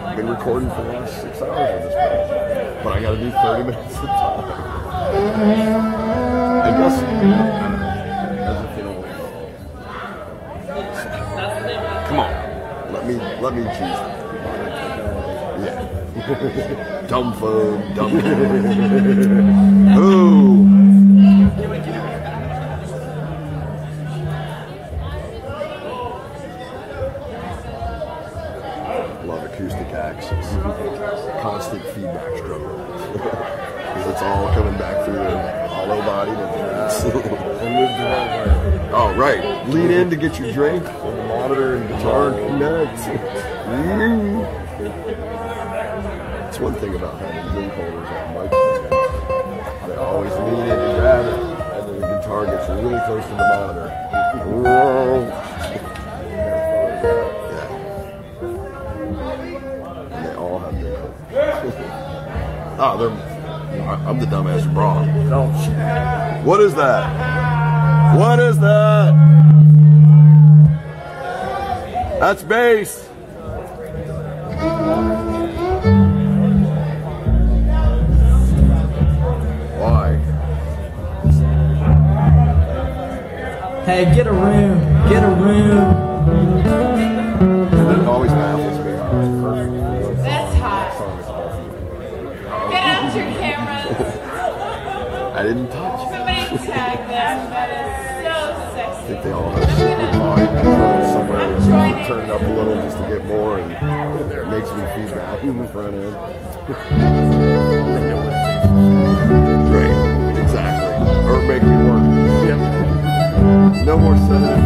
been recording for the last 6 hours with this place. But I gotta do 30 minutes of time. I guess, as if you know. Come on, let me choose. Yeah. Dumb phone, dumb. Ooh. Love acoustic access. Constant feedback struggle. Because it's all coming back through the hollow body. Oh, right. Lean in to get your drink. And the monitor and guitar connect. That's one thing about having drink holders on mics. They always lean in to grab it. And then the guitar gets really close to the monitor. Oh, I'm the dumbass bra. Oh, shit. What is that? What is that? That's bass. Why? Hey, get a room. Get a room. It always baffles me. That's hot. Get out your cameras. I didn't touch. Somebody tag them. That is so sexy. I think they all have somewhere turn it up a little just to get more, and it makes me feedback in the front end. Right, exactly. Or make me work. Yep. No more setting.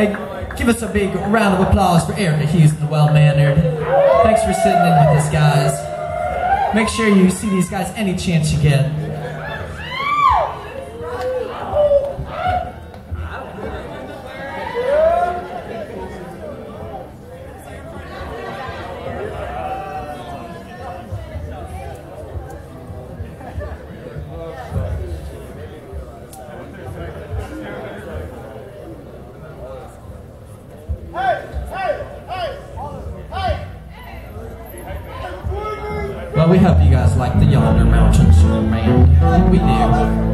Hey, give us a big round of applause for Erica Hughes and the Well-Mannered. Thanks for sitting in with us, guys. Make sure you see these guys any chance you get. Well, we hope you guys like the Yonder Mountains, man. We do.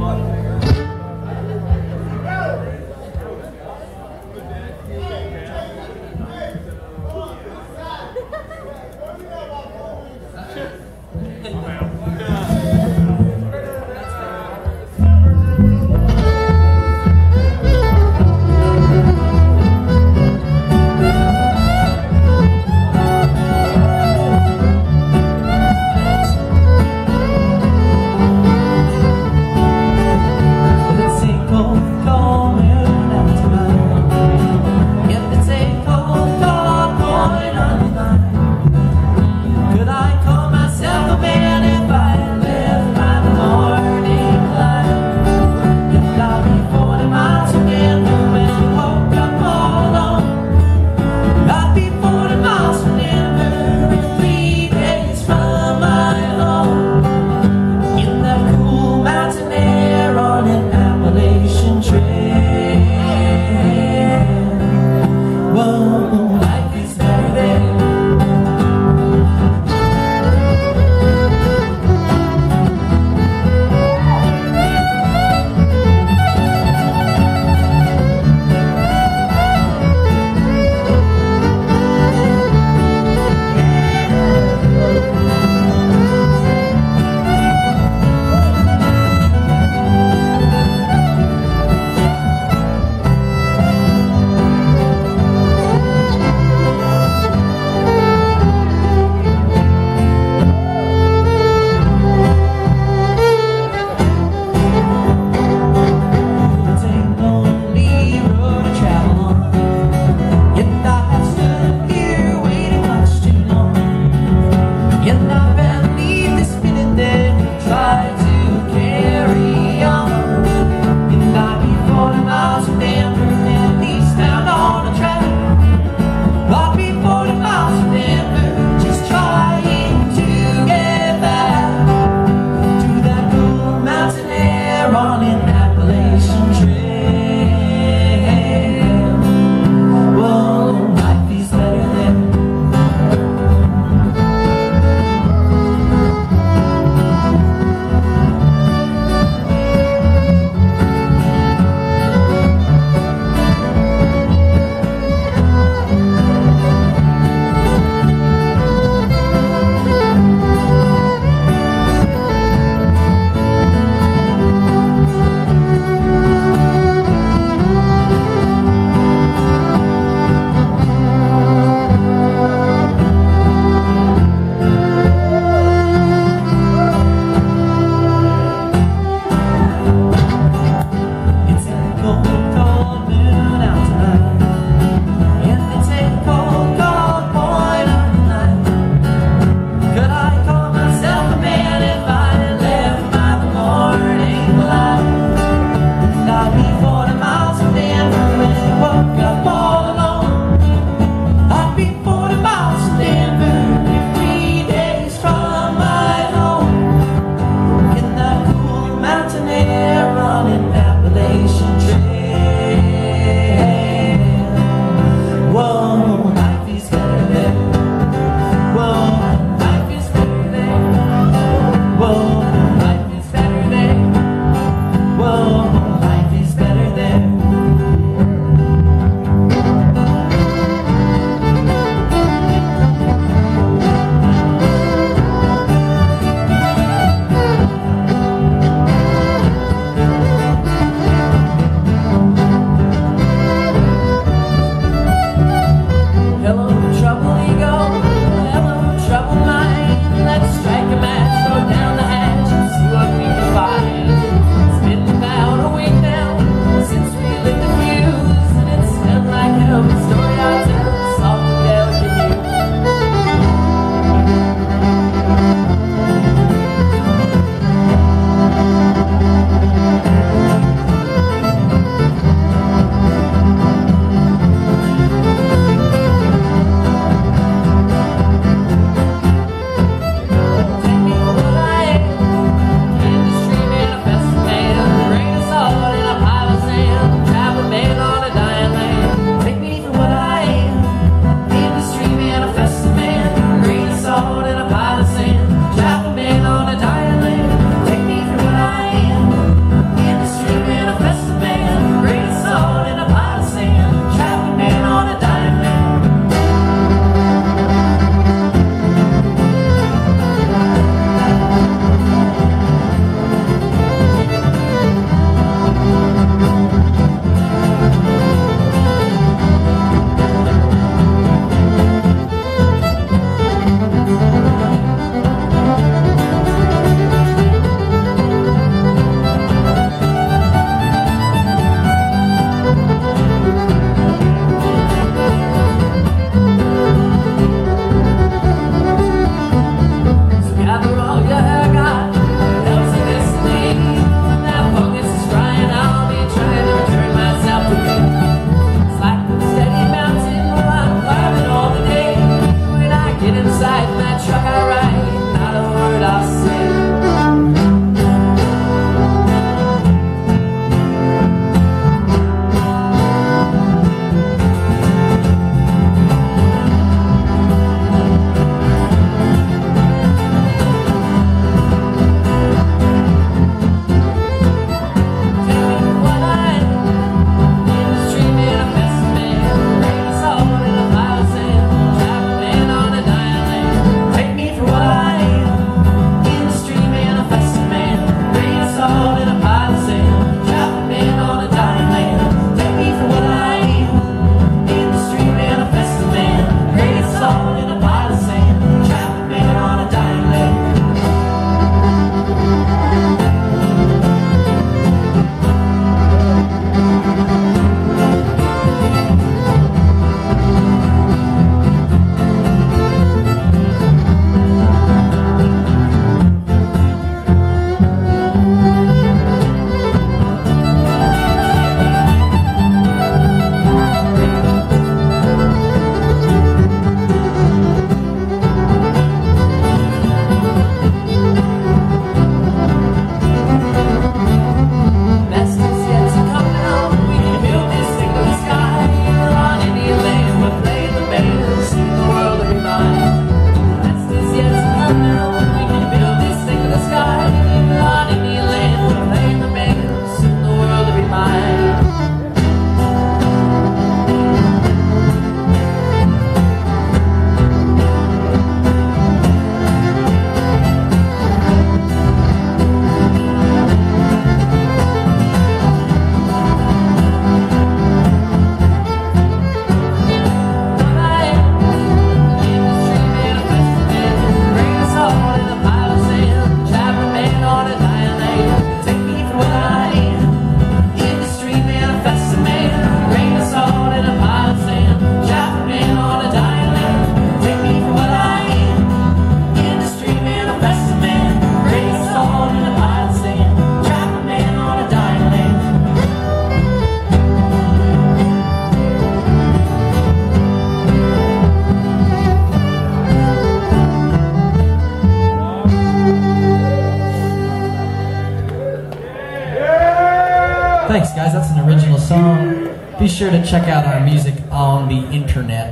Thanks, guys. That's an original song. Be sure to check out our music on the internet.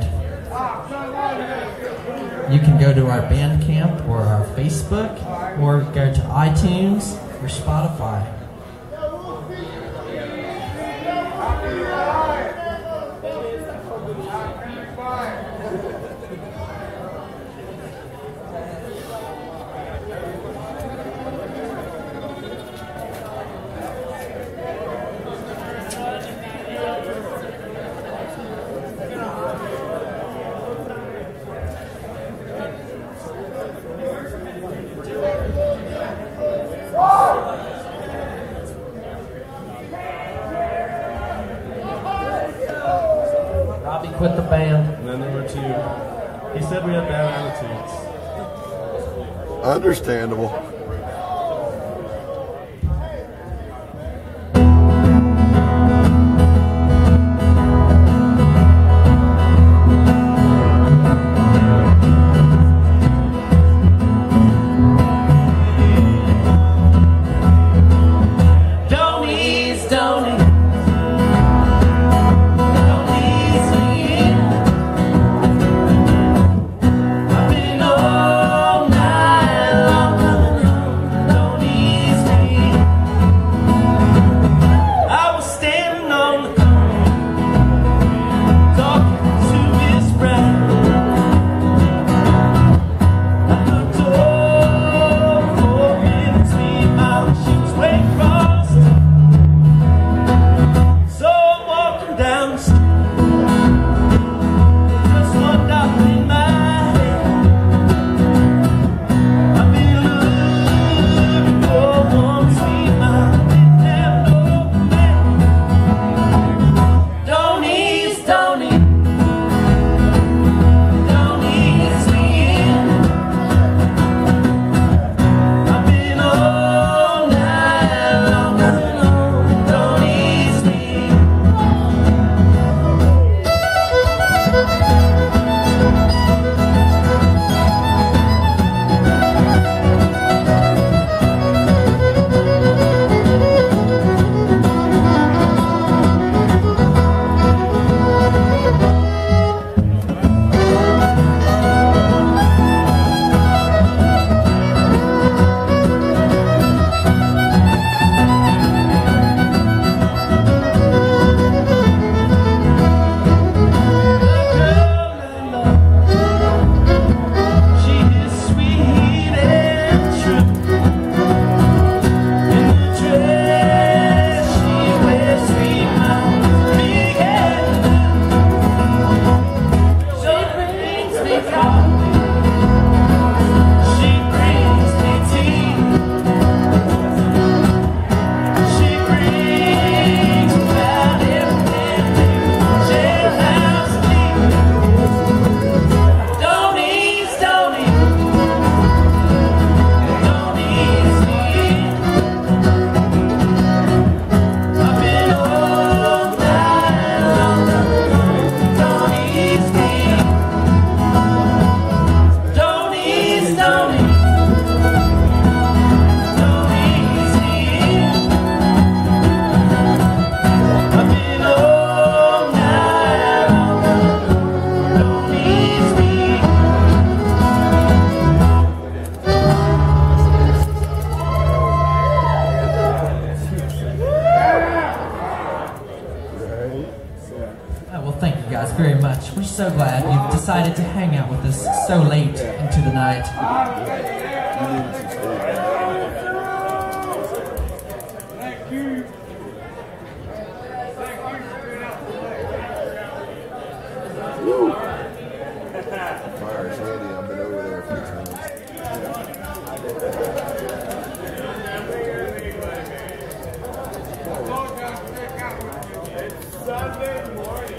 You can go to our Bandcamp or our Facebook, or go to iTunes or Spotify. Quit the band. And then number 2, he said we had bad attitudes. Understandable. very much. We're so glad you've decided to hang out with us so late into the night. Thank you. Fire's handy. I've been over there a few times. Sunday morning.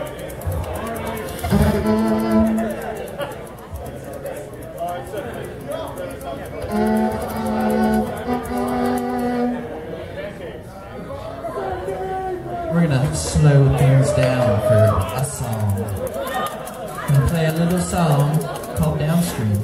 We're gonna slow things down for a song. I'm gonna play a little song called Downstream.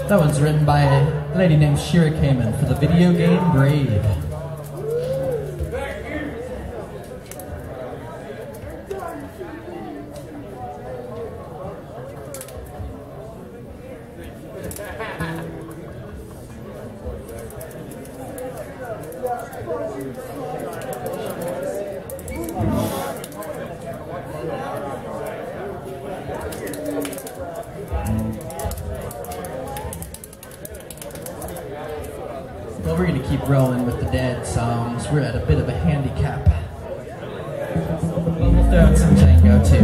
That one's written by a lady named Shira Kamen for the video game Brave. Well, we're going to keep rolling with the Dead songs. We're at a bit of a handicap. But we'll throw in some Django too.